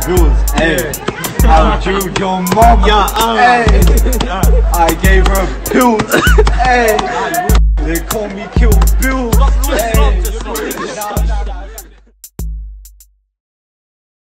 pills, hey. I killed your mom, hey. I gave her pills, hey. They call me kill